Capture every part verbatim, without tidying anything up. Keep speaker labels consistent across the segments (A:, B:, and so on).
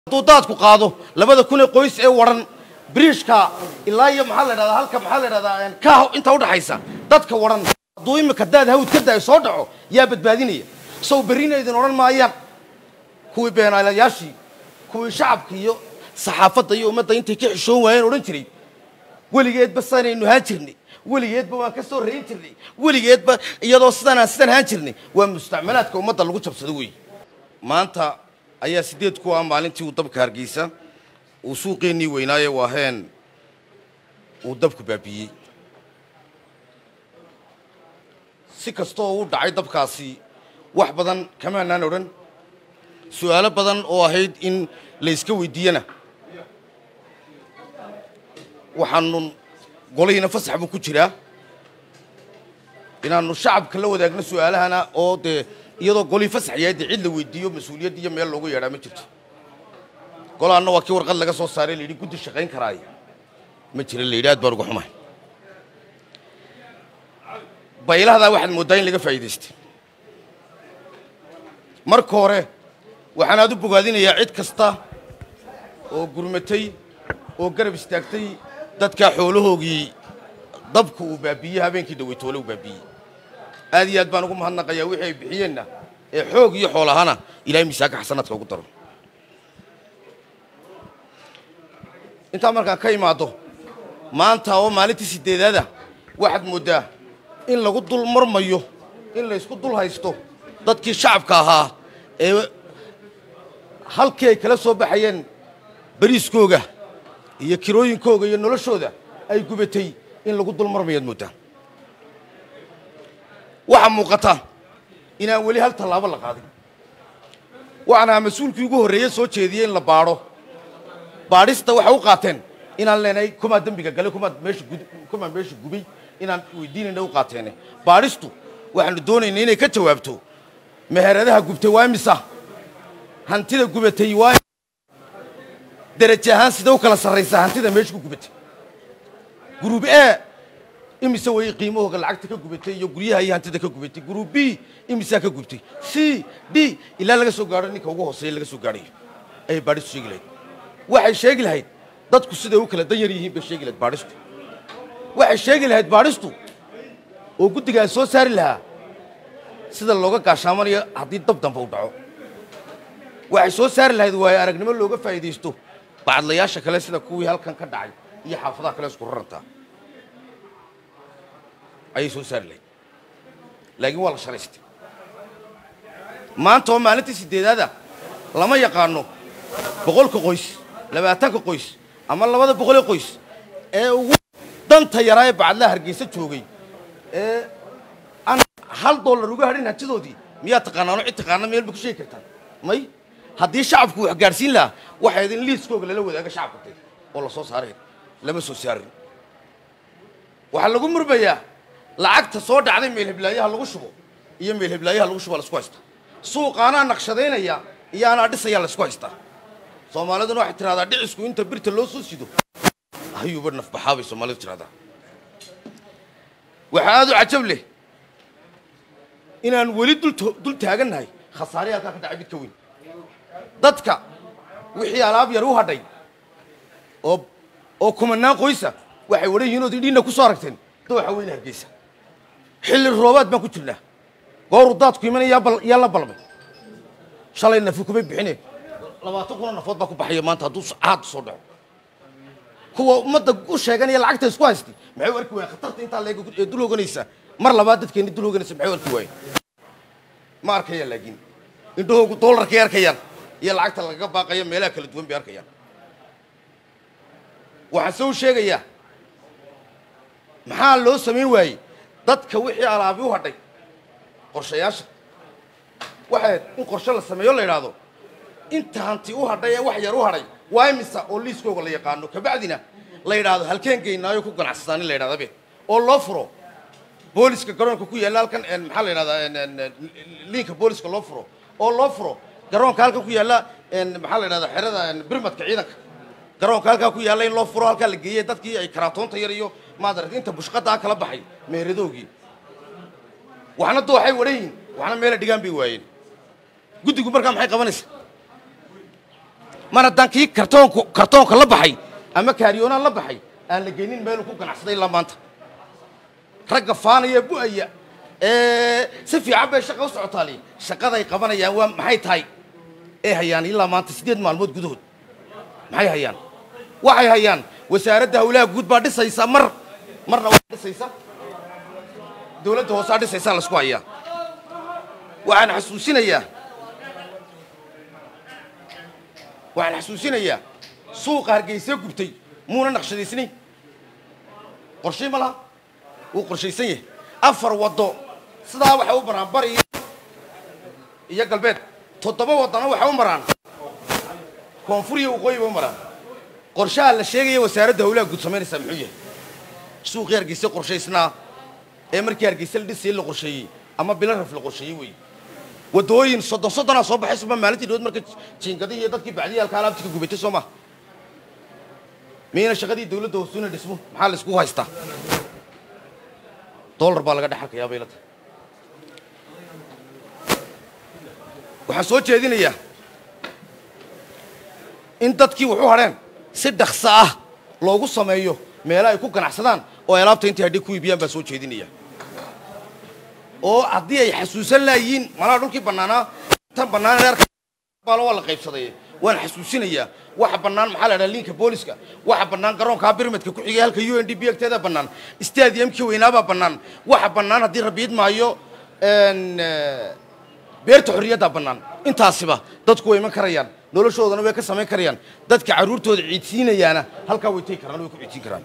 A: duudaadku qaado labada kun ee qoys ee waran biriishka ilaa iyo maxaa la yiraahdaa halka maxaa la yiraahdaa ka inta u dhaxaysa dadka waran duu imika daad hawd ka day soo dhaco yaa badbaadinaya soo bariinaydan oran maayaan kuwii beenaalayaashii kuwii shacabka iyo saxaafadda iyo ummadda intay ka xishoon waayeen oran jiray weligeed ba sanaynu haan jirnay weligeed ba waan ka soo reeyin jirnay weligeed ba iyadoo sidana sidan haan jirnay waa mustacmalaadka ummadda lagu jabsado weey maanta ayaa sideed ku ah maalintii uu dabka Hargeysa uu suuqeennii weynaaye waaheen uu dabku baabiyey si kastoo uu dhacay dabkaasi wax badan kama aanan oran su'aalo badan oo ahayd in la iska weydiiyana waxaanu goliina fasax buu ku jiraa inaanu shacabka la wadaagno su'aalahana oo de iyadoo golii fasax yahay cid la weydiiyo mas'uuliyad iyo meel loogu yeedhaa ma jirto golaana waa kii warqad laga soo saaray leeyahay guddi shaqayn karaay ma jira leeyahay aad baan ugu xumahay baylahada waxaad moodaa in laga faa'iideystay marka hore waxaan aad u bogaadinayaa cid kasta oo gurmatay oo garab istaagtay dadka xoolahoogii dabku uu baabiyay habeenkii dhaweytoole uu baabiyay aad iyo aad baan ugu mahadnaqayaa wixii ay bixiyeenna ee xoog iyo xoolahana ilaahay miisaanka xasanadka ugu daro inta markaan ka imaado maanta oo maalintii sideedada waxaad moodaa in lagu dul marmayo in la isku dul haysto dadkii shacabka ahaa ee halkii ay kala soo baxayeen bariiskooga iyo kirooyinkooga iyo noloshooda ay gubatay in lagu dul marmayo moodaa waxa muuqata inaan weli hal talaabo la qaadin waxana mas'uulkii ugu horeeyay soo jeediyay in la baaro baarista waxa uu qaateen inaan leenay kuma dambiga galay kuma meesha kuma meesha gubay inaan weydiinayna u qaateen baaristu waxaanu doonaynaa inay ka jawaabto meheradaha gubtay waa imisa hantida gubatay waa darajahan sida u kala sarreysa hantida meesha ku gubatay group A imise way qiimahooga lacagta ka gubatay iyo guryaha iyo hantida ka gubatay group B imise ka gubtay C D ilaa laga soo gaaro ninka ugu hooseeya laga soo gaarayo ay baadhistu sheegi lahayd waxay sheegi lahayd dadku sida uu kala danyar yihiin bay sheegi lahayd baadhistu waxay sheegi lahayd baadhistu oo guddiga soo saari lahaa sida looga gaashaamanayo haddii dab dambe u dhaco waxay soo saari lahayd waayo aragnimo looga faa'iideysto bacadlayaasha kale sida kuwii halkan ka dhacay iyo xaafadaha kale isku rarantaa ayay soo saari lahayd laakiin waa la shalaystay maanta oo maalintii sideedada lama yaqaano boqolka qoys labaatanka qoys ama labada boqol ee qoys ee ugu danta yaraa ee bacadlaha Hargeysa joogay ee aan hal dollar uga hadhin hantidoodii miyaa taqaanaano cid taqaana meel ba ku sheegi kartaa may haddii shacabku wax gaarsiin lahaa waxay idin liiskooga lala wadaaga shacabka oo la soo saaray lama soo saarin waxa lagu murbayaa lacagta soo dhacday meel hiblaayaha lagu shubo iyo meel hiblaayaha lagu shubo la isku haysta suuqaana naqshadeynaya iyo ana dhisaya la isku haysta Soomaalidu waxay tiraahdaa dhicisku inta birta loo soo sido ayuu bar naf baxaabay Soomaalidu tiraahdaa waxa aad u cajab leh inaan wali dul dul taaganahay khasaare halka ka dhacay mid ka weyn dadka wixii alaab yar u hadhay oo oo kumanaan qoysa waxay wareeyeen oo diina ku soo aragteen dooxa weyn Hargeysa xilli roobaad baan ku jirnaa goor daadku imanaya bal yalla balmay shalay nafi kuma bixinay labaatan kun nafood baa ku baxay maanta haduu aad soo dhaco kuwa umada u sheeganaya lacagta isku haystay maxay warkii way khatarta inta leeg dul oganaysa mar labaad dadkeena dul oganaysa maxay warkii way ma arkaya laakiin indhoogu dollarka yarkayaan iyo lacagta laga baaqayo meelaha kala duwan bay arkayaan waxa soo sheegaya maxaa loo sameyn waayay dadka wixii alaabi u hadhay qorshayaasha waxa in qorshe la sameeyo la yiraahdo inta hanti u hadhay wax yar u hadhay waa imisa oo liiskooga la yaqaano ka bacdina la yiraahdo halkeen geynaayo ku ganacsadaan la yiraahdo oo loo furo booliska garoonka ku yaala halkan een maxaa la yiraahdaa linka booliska loo furo oo loo furo garoonka halkan ku yaala een maxaa la yiraahdaa xerada birmadka ciidanka garoonka halka ku yaala in loo furo halka la geeyay dadkii ay karatoonta yar iyo maadarad inta bushqada kala baxay meeradoogi waxna dooxay wareeyeen waxna meel dhigaan bay waayeen guddigu markaa maxay qabanaysaa mar haddaan kii kartoonku kartoonka la baxay ama kaariyoonaan la baxay aan la geynin meel ku ganacsaday ilaa maanta ragga faanaya bu'aya ee si fiican bay shaqo u socotaali shaqaday qabanayaan waa maxay tahay ee hayaan ilaa maanta sideed maalmood gudahood maxay hayaan waxay hayaan wasaaradda hawlaha guud baa dhisaysa mar marna waa dhisaysa dawladda hoose dhisaysa la isku hayaa waxaan xasuusinayaa waxaan xasuusinayaa suuqa Hargeysa gubtay muuna naqshadaysnay qorshe ma laha uu qorshaysan yahay afar wado sidaa waxa u maraan bari iyo galbeed toddoba wadana waxa u maraan koonfur iyo waqooyi u maraan qorshaha la sheegay wasaaradda hawlaha guud sameynaysa muxuu yahay suuqa Hargeysa qorshaysnaa ee markii Hargeysa la dhisay la qorsheeyay ama bila raf la qorsheeyay way wadooyin soddon soddon soo baxay suba maalintii dood marka jiingadii dadkii bacdiyalka alaabta ka gubatay Soomaa meena shaqadii dawladda hoosuna dhismo maxaa la isku haystaa dollar baa laga dhaxalkayaa beelada waxaan soo jeedinayaa in dadkii wuxuu hareen si dhakhso ah loogu sameeyo meel ay ku ganacsadaan oo alaabta intii hadii ku iibiyaan baa soo jeedinaya oo haddii ay xasuusan laayiin malaa dhulkii bannaanaa tan bannaan reerka baalo waa la qaybsaday waan xasuusinayaa waxa bannaan maxaa la dhahaa linka booliska waxa bannaan garoonka birmadka ku xigay halka U N D P agteeda bannaan stadiumkii weynaaba bannaan waxa bannaan haddii rabiid maayo een beerta xorriyada bannaan intaasiba dadku way iman karayaan noloshoodana way ka sameyn karayaan dadka caruurtooda ciidsiinayaana halka way tay karaan way ku ciidsin karaan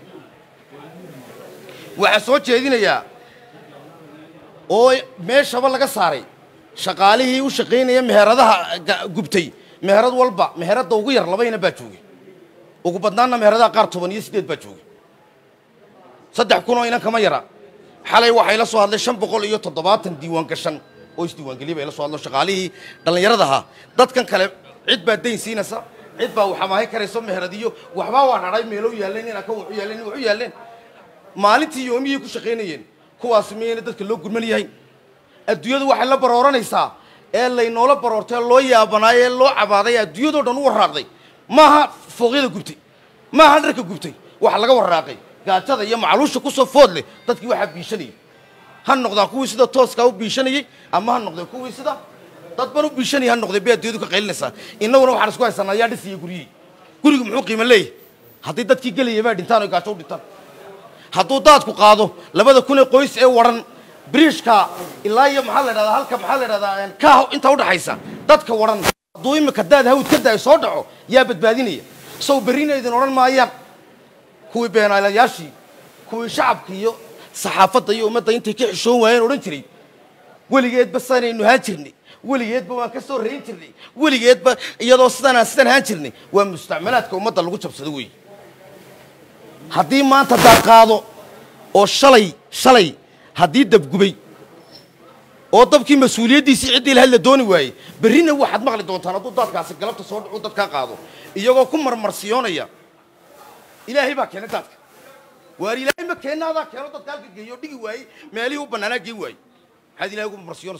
A: waxa soo jeedinayaa oo meeshaba laga saaray shaqaalihii u shaqeynaya meheradaha gubtay meherad walba meherada ugu yar labayna baa joogay ugu badnaana meheradaha qaar toban iyo sideed baa joogay saddex kun oo inan kama yara xalay waxay la soo hadlay shan boqol iyo toddobaatan diiwaan gashan oo isdiiwaangeliyay bay la soo hadlo shaqaalihii dhalinyarada dadkan kale cid baa dayn siinaysa cid baa waxa maahay karayso meheradiyo waxba waa dharay meelo yaaleen in aka wuxuu yaaleen wuxuu yaaleen maalintii yoomiyay ku shaqeynayeen kuwaas meena dadka loo gurman yahay adduunyadu waxay la barooranaysaa ee lay noola baroortay loo yaabanay ee loo cabaaday adduunyadu dhan u waraaqday maaha fooqyada gubtay maaha dharka gubtay waxa laga waraaqay gaajada iyo macluusha ku soo food leh dadkii waxa biishanay han noqdaa kuwii sida tooska u biishanayay ama han noqday kuwii sida dad ban u biishanay han noqday baa adduunyadu ka qaylinaysa inaguna waxaan isku haysanaa yaa dhisiyo guriyi gurigu muxuu qiimo leeyahay haddii dadkii gelayay baa dhintaan oo gaajo u dhintaan hadduu daadku qaado labada kun ee qoys ee waran بريشكا إلا يوم حلا هذا هالك محل هذا كاه أنت وده حيسا دتك ورن ضوي مكداد هود كده يصدعه يا بدبادينية سو برينا إذا ورن ما أيام هو بين على ياشي هو شعب كيو صحافة يوم متى أنت كي شو وين ورنتري ولقيت بس أنا إنه هاتشرني ولقيت بما كسر رينترني ولقيت ب يدوسنا سنة هاتشرني ومستعملات كم متى لقوا تبصدوي هدي ما أنت تقاضو أو شلي شلي هدي دب جبي أو دب كي مسؤولية دي سعدي لهلا دوني واي برينا واحد مغلي دون تنا ضد ذاك عسى قلبت صور ضد كقاضو يجوا كم مر مرسيون يا إلهي بقى كنا ذاك وإلهي ما كنا ذاك كانوا ضد ذاك جيو دي واي مالي هو بنانا جي واي هذه لا يقوم مرسيون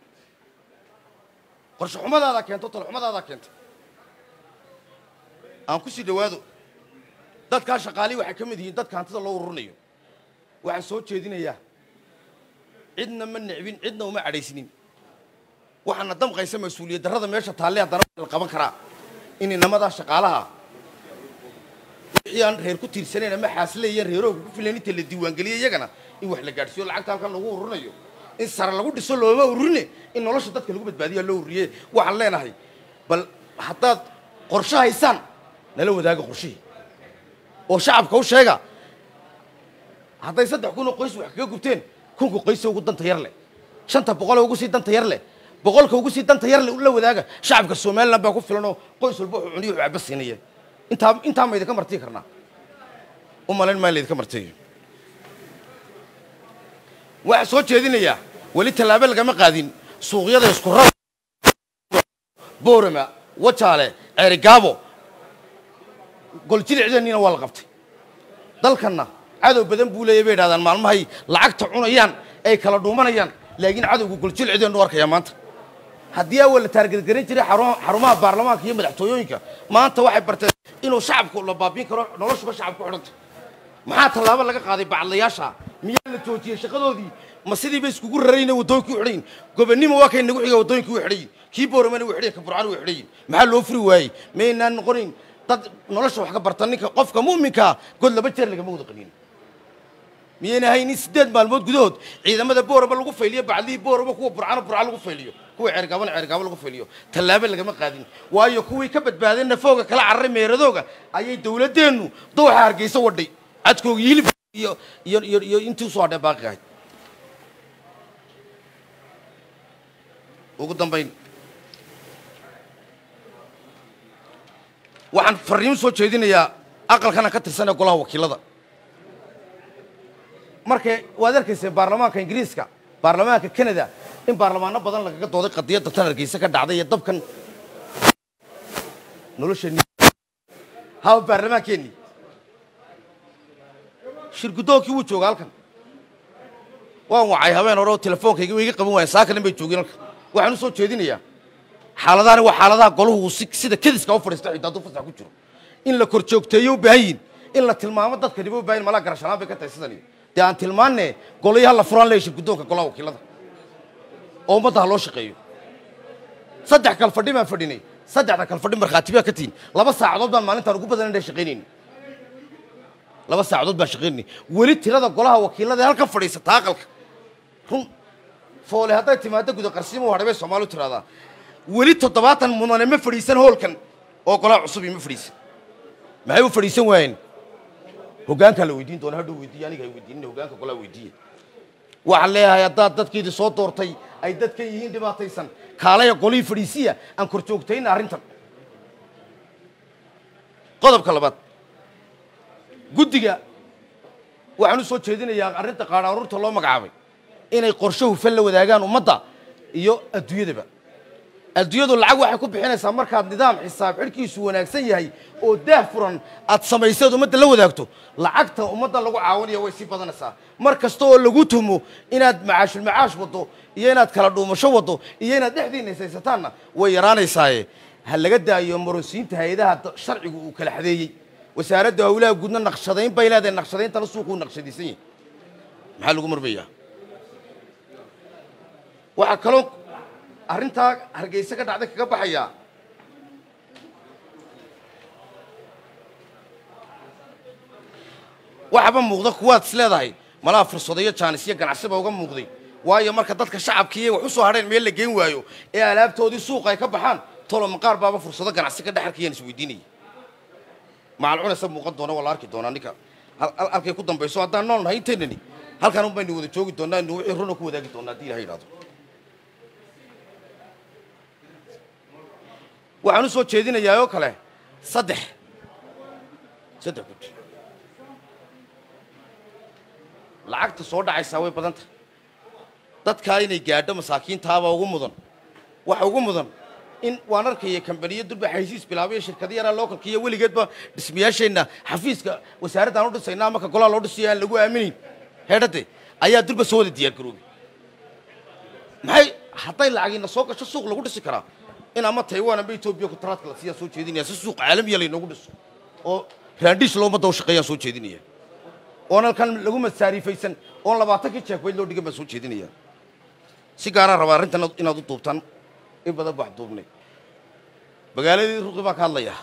A: قرش حمد هذا كنت تطلع حمد هذا كنت أنا كسي دوادو ضد كان شغالي وحكم دي ضد كانت الله ورنيو وعسوت شيء دينا يا عندنا من نعبين عندنا وما عريسين وحنا دم قيس مسؤولية هذا ما يشتغل عليه ضرب القبان كرا إني نمدا شغالها يعني هيركو تيرسنين ما حاسلة يرهرو فلاني تلي ديوان قليل يجنا يوح لقارسيو العقد كان له ورنيو إن صار له قد يسول له ورني إنه الله شدت كله بتباديه له وريه وعلينا هاي بل حتى قرشة إنسان نلو ذاك قرشة وشعب كوش هيجا حتى يصدق كونه قيس وحكيه قبتين كونه قيس وقدام تيار له شنطة بقوله وقصي دم تيار له بقولك وقصي دم تيار له ولا وذاك شعب كالسومال لما بقول فلانه قيس البوح عني وعبس هنيه أنت أنت ما إذا كمرتي كرنا أمال ما اللي إذا كمرتي وعصوت هذين يا ولي تلابل كما قاعدين سوقيا ده يسكر بورما وتشاله عرقابو قلت لي عدني والله قفتي ضلكنا عدو بدن بوله يبيد هذا المال ما هي لعقت عنيان أي كلا دومانيان لكن عدو قلت لي عدني نورك يا مانت haddii awal la taargetgaran jiray xarumaha baarlamaanka iyo madaxtooyooyinka maanta waxay barteen inuu shacabku la baabiin karo noloshuba shacabku xidhanta maxaa tallaabo laga qaaday bacadlayaasha miyaa la joojiyey shaqadoodii ma sidii bay iskugu rarayna waddooyinka u xidhayin gobonnimo waa kay nagu xiga waddooyinka u xidhayin kii booramana u xidhayin ka burcaan u xidhayin maxaa loo furi waayey maynaan noqonayn dad nolosha wax ka barta ninka qofka mu'minkaa god laba jeer lagama wada qanin miyayna ahayn in siddeed maalmood gudahood ciidamada booraba lagu fayliyo bacdihii booraba kuwa burcano burca lagu fayliyo kuwa ceergaabana ceergaabo lagu fayliyo tallaabo lagama qaadin waayo kuwii ka badbaadeen nafooga kala carray meeradooga ayay dawladdeennu dooxa hargeysa wadhay cadkooga hilib iyo iyo iyo iyo intii usoo hadhee baaqi ahayd ugu dambayn waxaan farriin soo jeedinayaa aqalkana ka tirsan ee golaha wakiilada markay waad arkaysay baarlamaanka ingiriiska baarlamaanka canada in baarlamaano badan lagaga dooday qadiyadda tan hargeysa ka dhacday iyo dabkan nolosheenni hawa baarlamaankeenni shirgudoonkii wuu jooga halkan waan wacay habeen hore oo telefoonkayga way iga qaban waayeen saakanin bay joogeen halkan waxaan u soo jeedinayaa xaaladahani waa xaaladaha goluhu sida kediska u fadhiista xitaa hadduu fasax ku jiro in la kor joogteeyo u baahan yihin in la tilmaamo dadka dhibo u baahan malaa garashanaan bay ka tahay sidani dee aan tilmaanne golayaha la furaan leeya shirguddoonka golaha wakiilada oo ummadda ha loo shaqeeyo saddex kal fadhi baan fadhinay saddexda kal fadhi markhaati baa ka tihin laba saacadood baan maalintaan ugu badan indha shaqaynayni laba saacadood baan shaqaynayni weli tirada golaha wakiilada ee halkan fadhiisata aqalka run foole hadday timaado guda qarsiimo hadhay bay soomaali u tiraahdaa weli toddobaatan mudane ma fadhiisan hoolkan oo golaha cusubi ma fadhiisan maxay u fadhiisan waayeen hoggaankaa la weydiin doona hadhuu weydiiye aniga hay weydiinina hoggaanka golaha weydiiye waxaan leeyahay haddaad dadkiidii soo doortay ay dadkan yihiin dhibaataysan kaalaya golihii fadhiisiya aan kor joogtayna arrintan qodobka labaad guddiga waxaan u soo jeedinayaa arrinta qaadhaaruurta loo magacaabay inay qorshe hufan la wadaagaan ummadda iyo adduunyadaba adduunyadu lacag waxay ku bixinaysaa markaad nidaam xisaab xidhkiisu wanaagsan yahay oo daah furan aad samayseed ummadda la wadaagto lacagta ummadda lagu caawinaya way sii badanaysaa mar kasta oo lagu tumo inaad macaashul macaash waddo iyo inaad kala dhuumasho waddo iyo inaad dhexdiina isaysataanna way yaraanaysaaye ha laga daayo marosiinta hay-adaha sharcigu uu kala xadeeyey wasaaradda howlaha guudna naqshadayn bay leedahay naqshadayntana suuquu naqshadaysan yahay maxaa lagu marmayaa waxaa kaloo arrintaa hargeysa ka dhacday kaga baxayaa waxaba muuqda kuwaad is leedahay malaha fursado iyo jaanis iyo ganacsiba uga muuqday waayo marka dadka shacabkiiy wax u soo hadheen meel la geen waayo ee alaabtoodii suuqa ay ka baxaan tolo maqaar baaba fursado ganacsi ka dhex arkayaan isweydiinaya macal cunaysa muuqan doona waa la arki doonaa ninka halkay ku dambayso haddaan nool nahay inteynani halkan un baynu wada joogi doonaa inu wixii runa ku wadaagi doonaa haddii ilaha yidhahdo waxaan u soo jeedinayaa oo kale saddex saddex gudi lacagta soo dhacaysaa way badan tahay dadkaa inay gaadho masaakiintaaba ugu mudan waxa ugu mudan in waan arkaya kambaniyo durba xaysiis bilaabaya shirkada yaraa lookalka iyo weligeedba dhismayaasheenna xafiiska wasaaraddaan u dhisaynaa marka golaha loo dhisayo aan lagu aaminin heedhade ayaa durba soo wada diyaar garoobay maxay hadday lacagiina soo gasho suuq lagu dhisi karaa in ama taiwan amba etoobiya kutaraadka la siiyaa soo jeedinaya si suuq caalamiya laynoogu dhiso oo raandhiis loomadda u shaqeeyaan soo jeedinaya oon halkan lagu masaariifaysan oon labaatankii jeekweyd loo dhigan baan soo jeedinaya si gaaraan rabaa arrintan inaad u duubtaan in badan baax duubnay magaaladii ruqi baan ka hadlayaa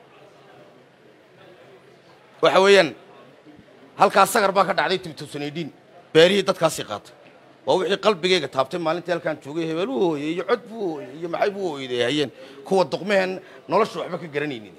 A: waxa weeyaan halkaas sagar baa ka dhacday tibtusanidhiin beerihii dadkaasii qaatay waa wixii qalbigayga taabtay maalintii halkaan joogay hebel u hooyey iyo cod buu hooyey iyo maxay buu hooyday hayeen kuwa duqmaheen nolosha waxba ka garanaynin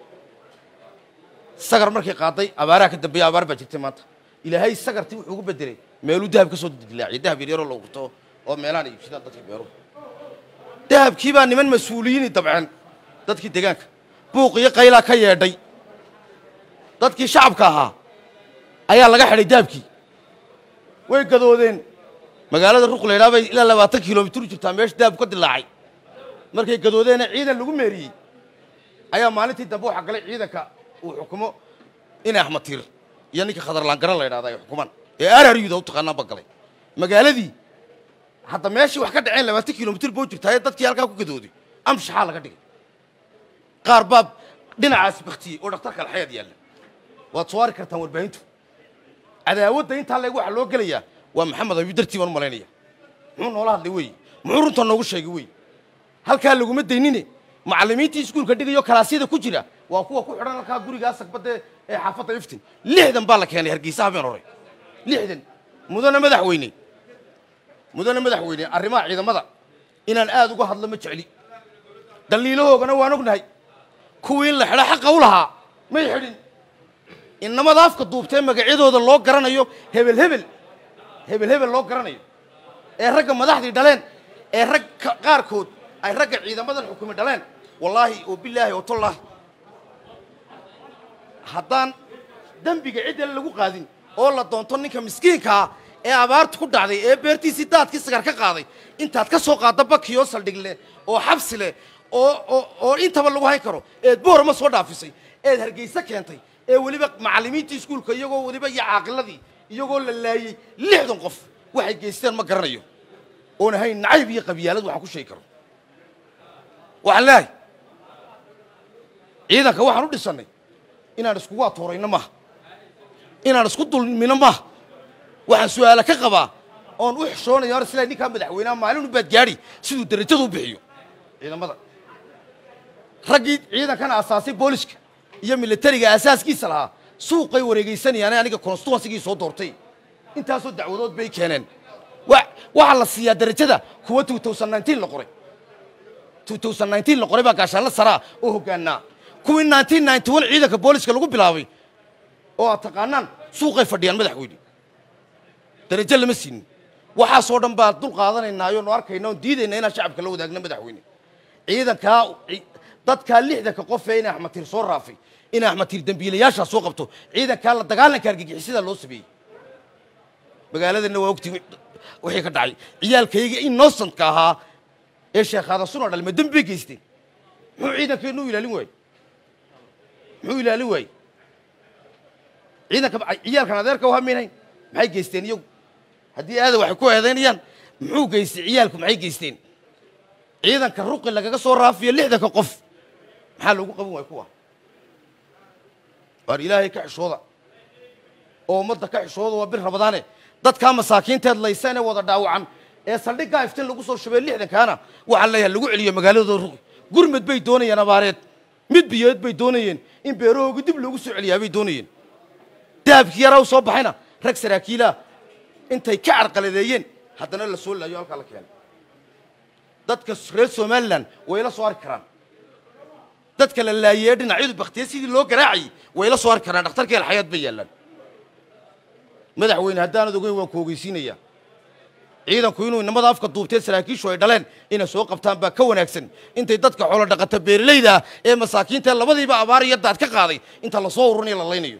A: sagar markay qaaday abaaraha ka dambeeya abaar baa jirtay maanta ilaahay sagartii wuxuu ugu bedelay meeluu dahab ka soo dilaaciyay dahab yaryaroo la urto oo meelahan iibsadaan dadkii beeruhu dahabkii baa niman mas-uuliyiini dabceen dadkii deegaanka buuq iyo qaylaa ka yeedhay dadkii shacabka ahaa ayaa laga xidhay dahabkii way gadoodeen magaalada ruq laydhaa bay ilaa labaatan kilomitir u jirtaa meesha dahabku ka dilaacay markay gadoodeena ciidan lagu meeriyey ayaa maalintii dambe waxaa galay ciidanka uu xukumo inay axmed tiir iyo ninka khadarlaangara la ydhahda ay xukumaan ee arariyuda u taqaanaan ba galay magaaladii hadda meeshii wax ka dhaceen labaatan kilomitir boo jirtaa dadkii halkaa ku gadoodi amshaxa laga dhigay qaar baab dhinacaas baktiyey oo dhakhtarka alxayaad yaalla waad soo ari kartaan warbaahintu cadaawadda intaa leeg waxa loo gelayaa waa maxamed ayuu dartii baan u malaynaya muxuu noola hadlay wey muxuu runta noogu sheegay wey halkaa laguma daynine macallimiintii iskuulka dhigayo kalaasyada ku jira waa kuwa ku xidhan halkaa gurigaa sagbadda ee xaafadda iftin lixdan baa la keenay hargeysa habeen hore lixdan mudane madaxweyne mudane madaxweyne arrimaha ciidamada inaan aad uga hadlo ma jecli daliilahoogana waan ognahay kuwii in la xidha xaqa u lahaa may xidhin inamada afka duubtee magacyadooda loo garanayo hebel hebel hebel hebel loo garanayo ee ragga madaxdii dhaleen ee rag qaarkood ay ragga ciidamadan xukumi dhaleen wallaahi oo bilaahi oo tallaahi haddaan dembiga ciddale lagu qaadin oo la doonto ninka miskiinkaa ee abaartu ku dhacday ee beertiisii daadkii sagar ka qaaday intaad ka soo qaadda bakiyoo saldhig leh oo xabsi leh oo oo oo intaba lagu hayn karo eed boorama soo dhaafisay eed hargeysa keentay ee weliba macallimiintii iskuulka iyagoo weliba iyo caaqiladii iyagoo la laayey lixdan qof waxay geysteen ma garanayo oon ahayn nacayb iyo qabyaalad waxaan ku sheegi karo waxaan leehay ciidanka waxaan u dhisannay inaan iskugu atoorayno maaha inaan isku dulmino maaha waxaan su'aala ka qabaa oon u xishoonayo ar isla ninkaa madaxweynaha maalin u baad gaadhi siduu darajadu u bixiyo ciidamada raggii ciidankana asaasay booliska iyo militariga asaaskiisa lahaa suuqay wareegaysanayaan aniga constituency-gii soo doortay intaasoo dacwadood bay keeneen waxaa la siiyaa darajada kuwa two thousand nineteen la qoray two thousand nineteen la qoray baa gaashaanla saraa oo hoggaanaa kuwii nineteen ninety one ciidanka booliska lagu bilaabay oo aad taqaanaan suuqay fadhiyaan madaxweyne darajo lama siinin waxaasoo dhan baa dul qaadanaynaayo nu arkayna oon diidayna inaan shacabka la wadaagna madaxweyne ciidankaa dadkaa lixdanka qof ee in axmed tiir soo raafay in axmed tiir dembiilayaashaa soo qabto ciidankaa la dagaalanka argagixisada loo sameeyey magaaladana waa ogtii wixii ka dhacay ciyaalkayga innocentka ahaa ee sheekhaada suna dhal ma dembi bay geysteen muxuu ciidankeenu u ilaalin waayey muxuu ilaalin waayey ciidanka ciyaalkan adeerka u hamaynayn maxay geysteen iyagu haddii aada waxay ku eedaynayaan muxuu geystay ciyaalku maxay geysteen ciidanka ruqi lagaga soo raafiyo lixdanka qof maxaa loogu qaban waaya kuwa waar ilaahay ka xishooda oo ummadda ka xishooda waa bir rabadaane dadkaa masaakiinteed laysan ee wada dhaawacan ee saldhiggaa iftin lagu soo shubay lixdankaana waxaa leeyahay lagu celiyo magaaladooda ruqi gurmad bay doonayeen abaareed mid biyood bay doonayeen in beerahooga dib loogu soo celiyaa bay doonayeen dahabkii yaraa u soo baxayna rag saraakiilaha intay ka carqaladeeyeen haddana la soo laayo halkaa la keenay dadka reer somalilan way la soo arki karaan dadka la laayey dhinacyadu baktiye sidii loo garaacayay way la soo arki karaan dhakhtarkii alxayaad bay yaallaan madaxweyne haddaanad ogeyn waan ku ogeysiinayaa ciidanku inuu inamada afka duubtee saraakiishu ay dhaleen inay soo qabtaan baa ka wanaagsan intay dadka xoolo dhaqata beeralayda ah ee masaakiinta labadiiba abaar iyo daad ka qaaday inta la soo ururinayo la laynayo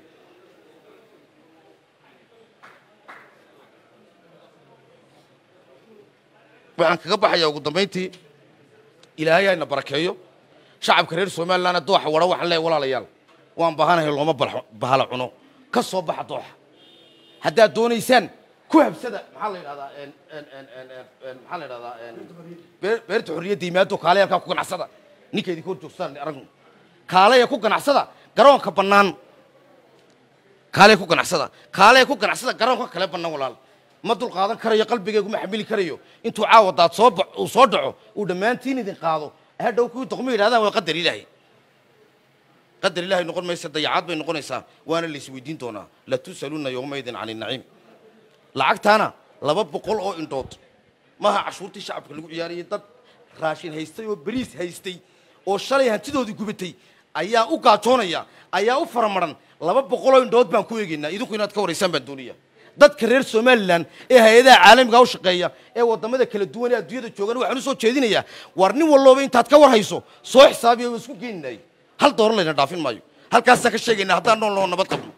A: waxaan kaga baxayaa ugu dambayntii ilaahay ayna barakeeyo shacabka reer somaliland dooxa wara waxaan leeyahay walaalayaal waan baahanahay looma bahala cuno ka soo baxa dooxa haddaad doonaysaan ku habsada maxaa la yidhahdaa maxaa la yidhahdaa beerta xorriyadda yimaado kaale halkaa ku ganacsada ninka idinka hor joogstaan aragnu kaaleya ku ganacsada garoonka bannaan kaaleya ku ganacsada kaaleya ku ganacsada garoonka kale bannaan walaal ma dul qaadan karayo qalbigaygu ma xamili karayo intuu caawa daad soo uu soo dhaco uu dhammaantiin idin qaado hadhow kuwii doqmo yidhahdaan waa qadar ilaahay qadar ilaahay noqon maysa dayacaad bay noqonaysaa waana la isweydiin doonaa la tusaluuna yowmaydin cani naciim lacagtaana laba boqol oo indhood maaha cashuurtii shacabka lagu ciyaarayay dad raashin haystay oo bariis haystay oo shalay hantidoodii gubatay ayaa u gaajoonaya ayaa u faramaran laba boqol oo indhood baan ku eegaynaa idinku inaad ka waraysaan baan doonaya dadka reer somalilan ee hay-adaha caalamiga u shaqeeya ee wadamada kala duwan ee adduunyada joogan waxaan u soo jeedinayaa war nin walloba intaad ka war hayso soo xisaabiya waa isku geeninayay hal dooran layna dhaafin maayo halkaasaan ka sheegaynaa haddaan nool noo nabad qabno